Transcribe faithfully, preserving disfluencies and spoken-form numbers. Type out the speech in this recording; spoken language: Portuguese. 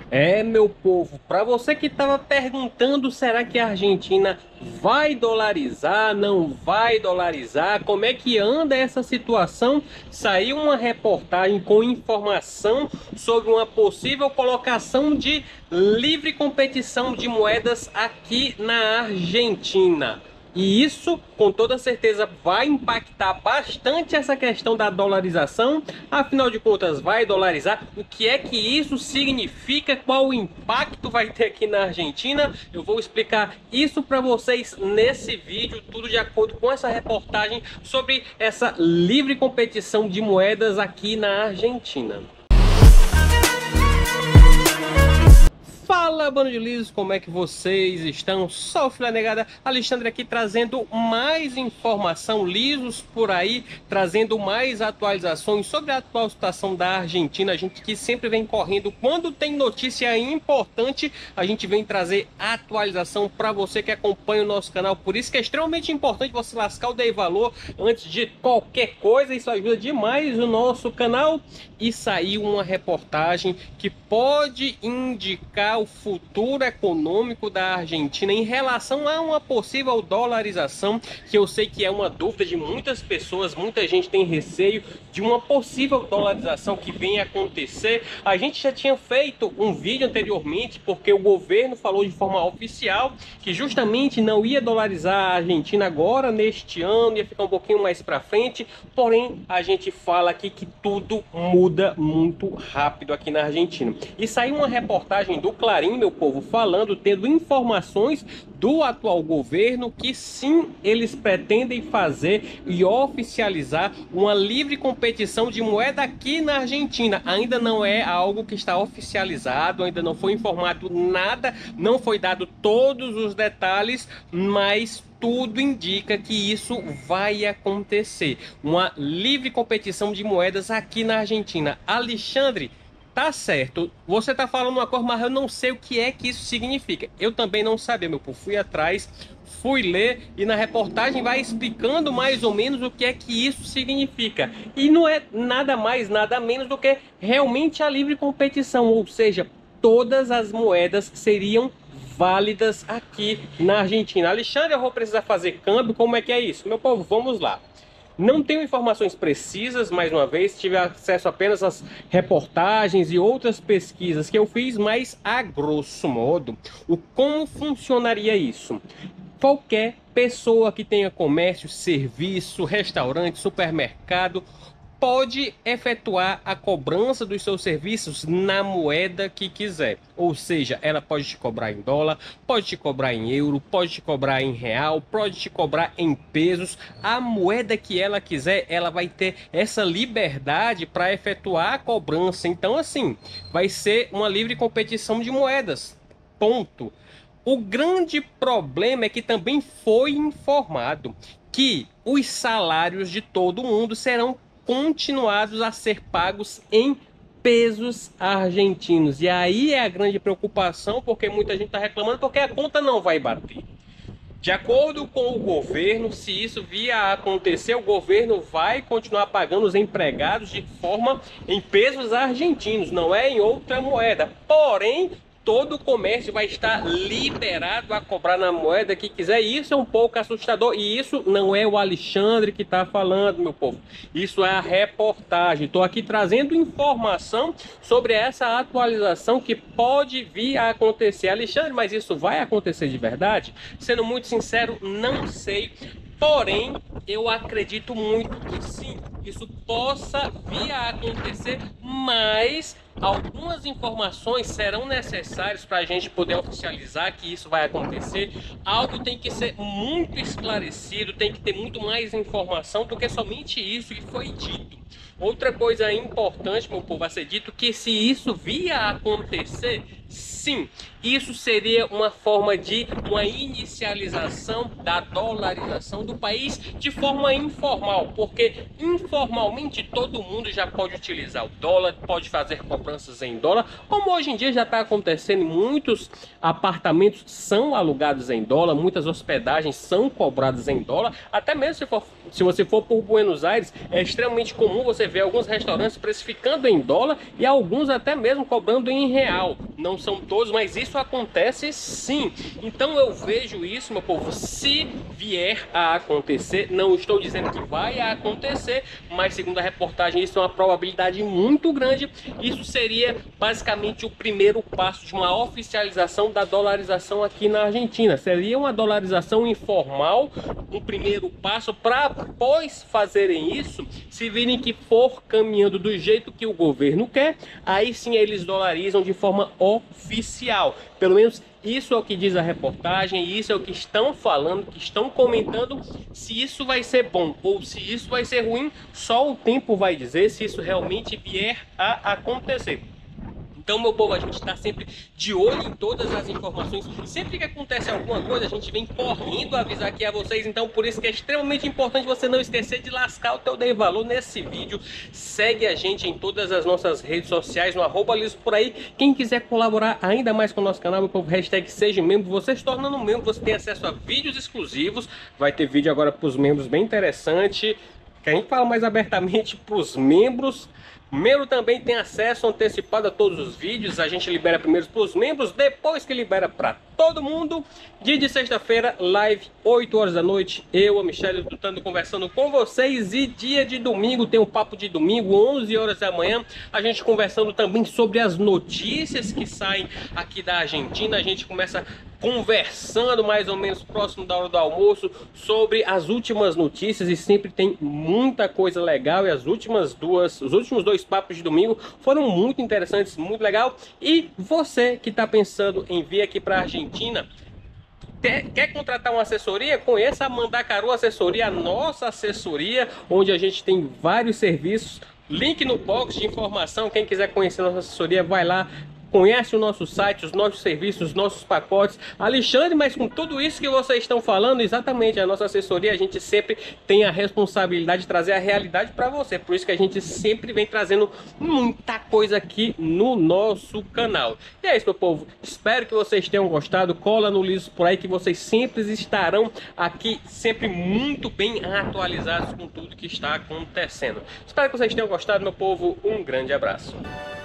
É, meu povo, para você que estava perguntando, será que a Argentina vai dolarizar, não vai dolarizar? Como é que anda essa situação? Saiu uma reportagem com informação sobre uma possível colocação de livre competição de moedas aqui na Argentina. E isso, com toda certeza, vai impactar bastante essa questão da dolarização. Afinal de contas, vai dolarizar. O que é que isso significa? Qual o impacto vai ter aqui na Argentina? Eu vou explicar isso para vocês nesse vídeo, tudo de acordo com essa reportagem sobre essa livre competição de moedas aqui na Argentina. Fala, bando de lisos, como é que vocês estão? Só o Filé Negada, Alexandre aqui trazendo mais informação, lisos por aí, trazendo mais atualizações sobre a atual situação da Argentina. A gente que sempre vem correndo, quando tem notícia importante, a gente vem trazer atualização para você que acompanha o nosso canal. Por isso que é extremamente importante você lascar o Dei Valor antes de qualquer coisa, isso ajuda demais o nosso canal. E saiu uma reportagem que pode indicar o futuro econômico da Argentina em relação a uma possível dolarização, que eu sei que é uma dúvida de muitas pessoas, muita gente tem receio de uma possível dolarização que venha acontecer. A gente já tinha feito um vídeo anteriormente, porque o governo falou de forma oficial que justamente não ia dolarizar a Argentina agora, neste ano, ia ficar um pouquinho mais para frente, porém a gente fala aqui que tudo muda muito rápido aqui na Argentina. E saiu uma reportagem do Clarim, meu povo, falando, tendo informações do atual governo que sim, eles pretendem fazer e oficializar uma livre competição de moeda aqui na Argentina. Ainda não é algo que está oficializado, ainda não foi informado nada, não foi dado todos os detalhes, mas tudo indica que isso vai acontecer. Uma livre competição de moedas aqui na Argentina. Alexandre, tá certo, você tá falando uma coisa, mas eu não sei o que é que isso significa. Eu também não sabia, meu povo. Fui atrás, fui ler e na reportagem vai explicando mais ou menos o que é que isso significa. E não é nada mais, nada menos do que realmente a livre competição, ou seja, todas as moedas seriam válidas aqui na Argentina. Alexandre, eu vou precisar fazer câmbio, como é que é isso? Meu povo, vamos lá. Não tenho informações precisas, mais uma vez, tive acesso apenas às reportagens e outras pesquisas que eu fiz, mas a grosso modo, o como funcionaria isso? Qualquer pessoa que tenha comércio, serviço, restaurante, supermercado, pode efetuar a cobrança dos seus serviços na moeda que quiser. Ou seja, ela pode te cobrar em dólar, pode te cobrar em euro, pode te cobrar em real, pode te cobrar em pesos. A moeda que ela quiser, ela vai ter essa liberdade para efetuar a cobrança. Então, assim, vai ser uma livre competição de moedas. Ponto. O grande problema é que também foi informado que os salários de todo mundo serão continuados a ser pagos em pesos argentinos. E aí é a grande preocupação, porque muita gente está reclamando porque a conta não vai bater. De acordo com o governo, se isso vier a acontecer, o governo vai continuar pagando os empregados de forma em pesos argentinos, não é em outra moeda. Porém, todo o comércio vai estar liberado a cobrar na moeda que quiser. E isso é um pouco assustador. E isso não é o Alexandre que está falando, meu povo. Isso é a reportagem. Estou aqui trazendo informação sobre essa atualização que pode vir a acontecer. Alexandre, mas isso vai acontecer de verdade? Sendo muito sincero, não sei. Porém, eu acredito muito que sim, isso possa vir a acontecer, mas algumas informações serão necessárias para a gente poder oficializar que isso vai acontecer. Algo tem que ser muito esclarecido, tem que ter muito mais informação do que somente isso que foi dito. Outra coisa importante, meu povo, a ser dito que se isso vier a acontecer, sim, isso seria uma forma de uma inicialização da dolarização do país de forma informal, porque informalmente todo mundo já pode utilizar o dólar, pode fazer cobranças em dólar, como hoje em dia já está acontecendo, muitos apartamentos são alugados em dólar, muitas hospedagens são cobradas em dólar, até mesmo se, for, se você for por Buenos Aires, é extremamente comum você ver alguns restaurantes precificando em dólar e alguns até mesmo cobrando em real. Não não são todos, mas isso acontece sim. Então eu vejo isso, meu povo, se vier a acontecer, não estou dizendo que vai acontecer, mas segundo a reportagem isso é uma probabilidade muito grande. Isso seria basicamente o primeiro passo de uma oficialização da dolarização aqui na Argentina. Seria uma dolarização informal, um primeiro passo para após fazerem isso, se virem que for caminhando do jeito que o governo quer, aí sim eles dolarizam de forma oficial. Pelo menos isso é o que diz a reportagem, isso é o que estão falando, que estão comentando. Se isso vai ser bom ou se isso vai ser ruim, só o tempo vai dizer se isso realmente vier a acontecer. Então, meu povo, a gente está sempre de olho em todas as informações. Sempre que acontece alguma coisa, a gente vem correndo avisar aqui a vocês. Então, por isso que é extremamente importante você não esquecer de lascar o teu Dei Valor nesse vídeo. Segue a gente em todas as nossas redes sociais, no arroba Liso por aí. Quem quiser colaborar ainda mais com o nosso canal, meu povo, hashtag seja membro. Você se tornando membro, você tem acesso a vídeos exclusivos. Vai ter vídeo agora para os membros bem interessante, que a gente fala mais abertamente para os membros. Membro também tem acesso antecipado a todos os vídeos. A gente libera primeiro para os membros, depois que libera para todo mundo. Dia de sexta-feira, live, oito horas da noite. Eu, a Michelle, lutando, conversando com vocês. E dia de domingo, tem um papo de domingo, onze horas da manhã. A gente conversando também sobre as notícias que saem aqui da Argentina. A gente começa conversando mais ou menos próximo da hora do almoço sobre as últimas notícias, e sempre tem muita coisa legal. E as últimas duas, os últimos dois papos de domingo foram muito interessantes, muito legal. E você que está pensando em vir aqui para a Argentina, Quer, quer contratar uma assessoria? Conheça a Mandacaru Assessoria, a nossa assessoria, onde a gente tem vários serviços. Link no box de informação. Quem quiser conhecer a nossa assessoria, vai lá. Conhece o nosso site, os nossos serviços, os nossos pacotes. Alexandre, mas com tudo isso que vocês estão falando, exatamente, a nossa assessoria, a gente sempre tem a responsabilidade de trazer a realidade para você. Por isso que a gente sempre vem trazendo muita coisa aqui no nosso canal. E é isso, meu povo. Espero que vocês tenham gostado. Cola no Liso por aí, que vocês sempre estarão aqui, sempre muito bem atualizados com tudo que está acontecendo. Espero que vocês tenham gostado, meu povo. Um grande abraço.